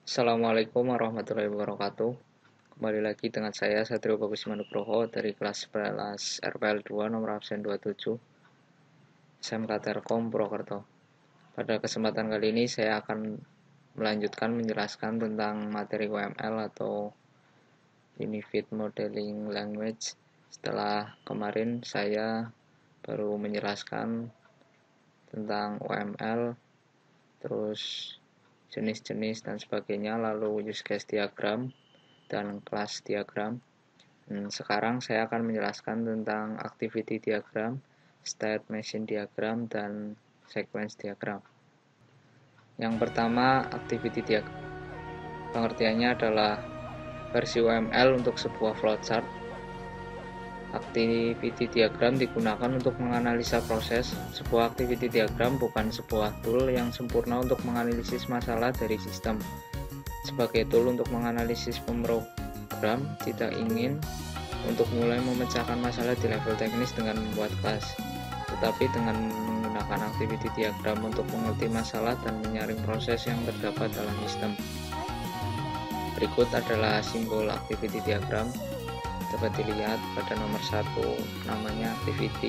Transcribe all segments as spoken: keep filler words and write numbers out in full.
Assalamualaikum warahmatullahi wabarakatuh. Kembali lagi dengan saya Satrio Bagus Manugroho dari kelas sebelas R P L dua nomor absen dua puluh tujuh S M K Telkom Purwokerto. Pada kesempatan kali ini saya akan melanjutkan menjelaskan tentang materi U M L atau Unified Modeling Language. Setelah kemarin saya baru menjelaskan tentang U M L, terus jenis-jenis dan sebagainya, lalu use case diagram dan kelas diagram. Hmm, sekarang saya akan menjelaskan tentang activity diagram, state machine diagram, dan sequence diagram. Yang pertama, activity diagram. Pengertiannya adalah versi U M L untuk sebuah flowchart. Activity diagram digunakan untuk menganalisa proses. Sebuah activity diagram bukan sebuah tool yang sempurna untuk menganalisis masalah dari sistem. Sebagai tool untuk menganalisis pemrogram, tidak ingin untuk mulai memecahkan masalah di level teknis dengan membuat kelas, tetapi dengan menggunakan activity diagram untuk mengerti masalah dan menyaring proses yang terdapat dalam sistem. Berikut adalah simbol activity diagram. Dapat dilihat pada nomor satu, namanya activity.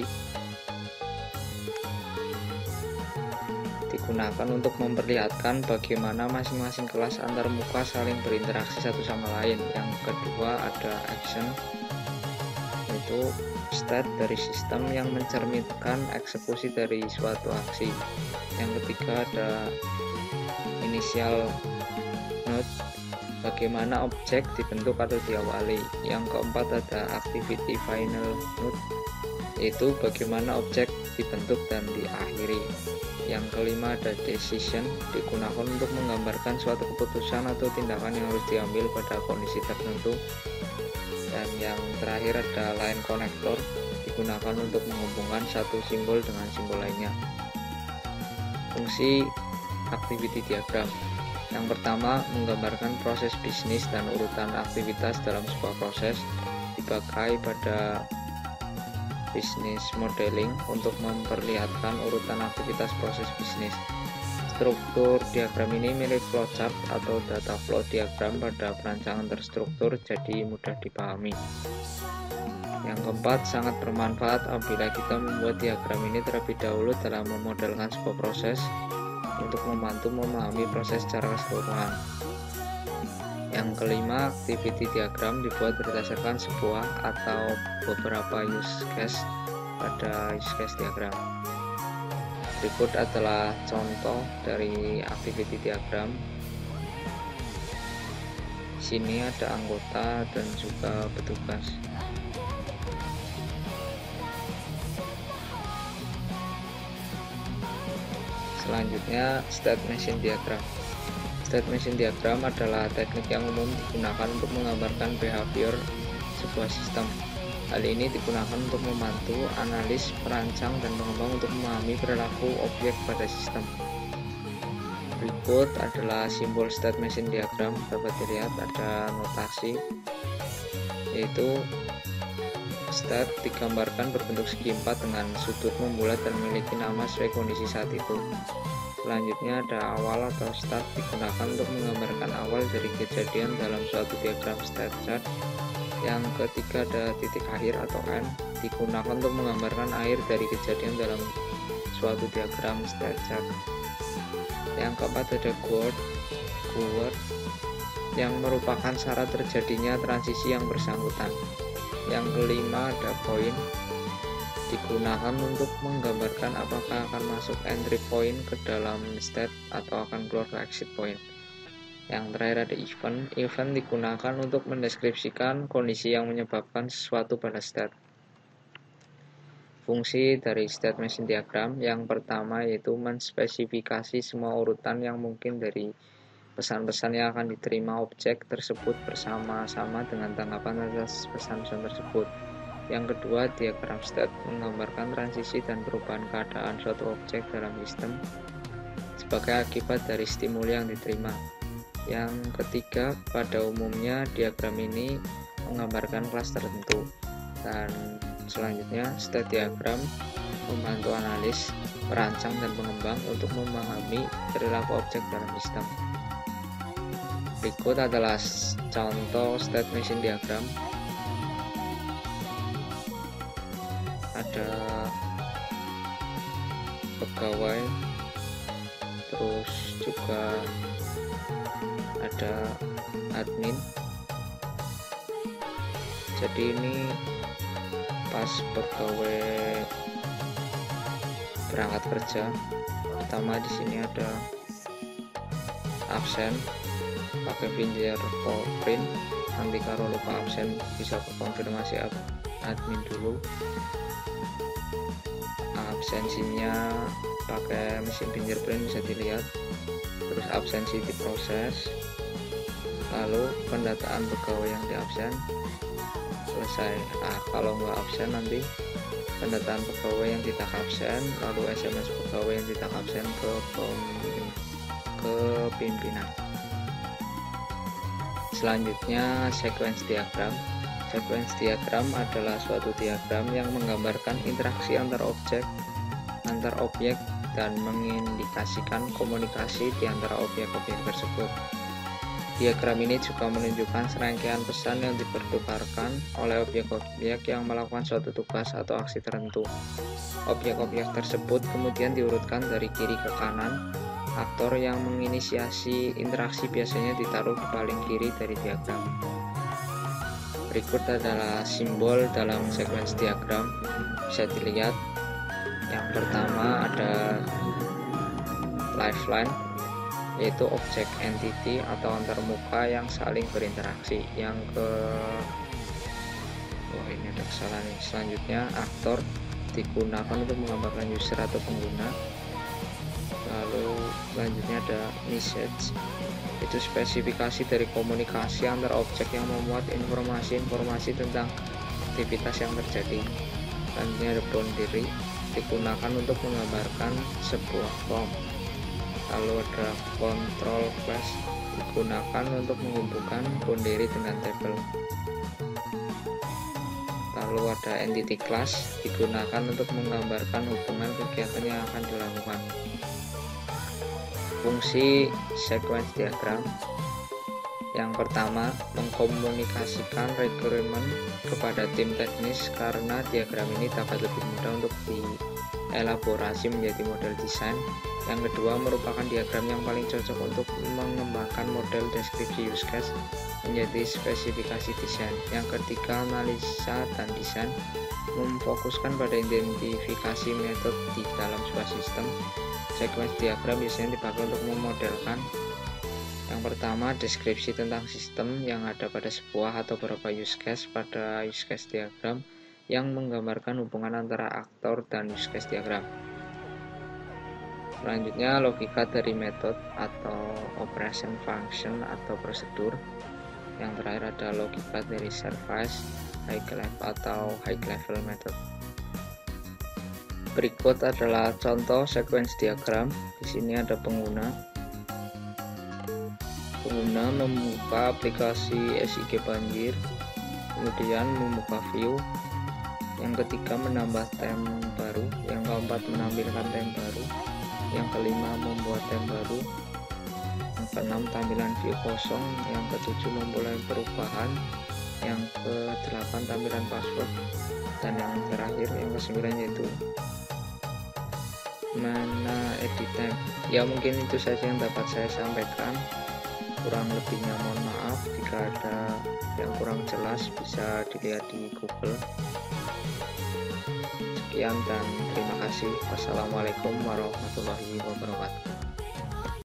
Digunakan untuk memperlihatkan bagaimana masing-masing kelas antar muka saling berinteraksi satu sama lain. Yang kedua ada action, yaitu state dari sistem yang mencerminkan eksekusi dari suatu aksi. Yang ketiga ada initial node, bagaimana objek dibentuk atau diawali. Yang keempat ada activity final node, yaitu bagaimana objek dibentuk dan diakhiri. Yang kelima ada decision, digunakan untuk menggambarkan suatu keputusan atau tindakan yang harus diambil pada kondisi tertentu. Dan yang terakhir ada line connector, digunakan untuk menghubungkan satu simbol dengan simbol lainnya. Fungsi activity diagram. Yang pertama, menggambarkan proses bisnis dan urutan aktivitas dalam sebuah proses. Dipakai pada business modeling untuk memperlihatkan urutan aktivitas proses bisnis. Struktur diagram ini mirip flowchart atau data flow diagram pada perancangan terstruktur, jadi mudah dipahami. Yang keempat, sangat bermanfaat apabila kita membuat diagram ini terlebih dahulu dalam memodelkan sebuah proses untuk membantu memahami proses secara keseluruhan. Yang kelima, activity diagram dibuat berdasarkan sebuah atau beberapa use case pada use case diagram. Berikut adalah contoh dari activity diagram. Di sini ada anggota dan juga petugas. Selanjutnya, state machine diagram. State machine diagram adalah teknik yang umum digunakan untuk menggambarkan behavior sebuah sistem. Hal ini digunakan untuk membantu analis, perancang, dan pengembang untuk memahami perilaku objek pada sistem. Berikut adalah simbol state machine diagram. Dapat dilihat ada notasi, yaitu state digambarkan berbentuk segi empat dengan sudut membulat dan memiliki nama sesuai kondisi saat itu. Selanjutnya ada awal atau start, digunakan untuk menggambarkan awal dari kejadian dalam suatu diagram state chart. Yang ketiga ada titik akhir atau end, digunakan untuk menggambarkan akhir dari kejadian dalam suatu diagram state chart. Yang keempat ada goal, goal yang merupakan syarat terjadinya transisi yang bersangkutan. Yang kelima ada point, digunakan untuk menggambarkan apakah akan masuk entry point ke dalam state atau akan keluar ke exit point. Yang terakhir ada event. Event digunakan untuk mendeskripsikan kondisi yang menyebabkan sesuatu pada state. Fungsi dari state machine diagram yang pertama yaitu menspesifikasi semua urutan yang mungkin dari pesan-pesan yang akan diterima objek tersebut bersama-sama dengan tanggapan atas pesan-pesan tersebut. Yang kedua, diagram state menggambarkan transisi dan perubahan keadaan suatu objek dalam sistem sebagai akibat dari stimuli yang diterima. Yang ketiga, pada umumnya diagram ini menggambarkan kelas tertentu. Dan selanjutnya, state diagram membantu analis, perancang, dan pengembang untuk memahami perilaku objek dalam sistem. Berikut adalah contoh state machine diagram. Ada pegawai, terus juga ada admin. Jadi ini pas pegawai berangkat kerja, pertama di sini ada absen, pakai finger print. Nanti kalau lupa absen bisa konfirmasi admin dulu. Absensinya pakai mesin fingerprint bisa dilihat, terus absensi diproses, lalu pendataan pegawai yang diabsen selesai. Nah, kalau nggak absen nanti pendataan pegawai yang tidak absen, lalu S M S pegawai yang tidak absen ke ke pimpinan. Selanjutnya sequence diagram. Sequence diagram adalah suatu diagram yang menggambarkan interaksi antar objek antar objek dan mengindikasikan komunikasi di antara objek-objek tersebut. Diagram ini juga menunjukkan serangkaian pesan yang dipertukarkan oleh objek-objek yang melakukan suatu tugas atau aksi tertentu. Objek-objek tersebut kemudian diurutkan dari kiri ke kanan. Aktor yang menginisiasi interaksi biasanya ditaruh di paling kiri dari diagram. Berikut adalah simbol dalam sequence diagram. Bisa dilihat, yang pertama ada lifeline, yaitu objek entity atau antar muka yang saling berinteraksi. Yang ke oh ini ada kesalahan nih. Selanjutnya aktor digunakan untuk menggambarkan user atau pengguna. Lalu selanjutnya ada message, itu spesifikasi dari komunikasi antar objek yang memuat informasi-informasi tentang aktivitas yang terjadi. Selanjutnya ada boundary, digunakan untuk menggambarkan sebuah form. Lalu ada control class, digunakan untuk menghubungkan boundary dengan tabel. Lalu ada entity class, digunakan untuk menggambarkan hubungan kegiatan yang akan dilakukan. Fungsi sequence diagram. Yang pertama, mengkomunikasikan requirement kepada tim teknis karena diagram ini dapat lebih mudah untuk dielaborasi menjadi model desain. Yang kedua, merupakan diagram yang paling cocok untuk mengembangkan model deskripsi use case menjadi spesifikasi desain. Yang ketiga, analisa dan desain, memfokuskan pada identifikasi metode di dalam sebuah sistem. Sequence diagram biasanya dipakai untuk memodelkan yang pertama, deskripsi tentang sistem yang ada pada sebuah atau beberapa use case pada use case diagram yang menggambarkan hubungan antara aktor dan use case diagram. Selanjutnya, logika dari metode atau operation function atau prosedur. Yang terakhir ada logika dari service, high level atau high level method. Berikut adalah contoh sequence diagram. Di sini ada pengguna. Pengguna membuka aplikasi S I G banjir, kemudian membuka view. Yang ketiga, menambah tem baru. Yang keempat, menampilkan tem baru. Yang kelima, membuat tem baru. Yang keenam, tampilan view kosong. Yang ketujuh, memulai perubahan. Yang kedelapan, tampilan password. Dan yang terakhir, yang kesembilan yaitu mana edit time. Ya, mungkin itu saja yang dapat saya sampaikan. Kurang lebihnya mohon maaf. Jika ada yang kurang jelas bisa dilihat di Google. Sekian dan terima kasih. Wassalamualaikum warahmatullahi wabarakatuh.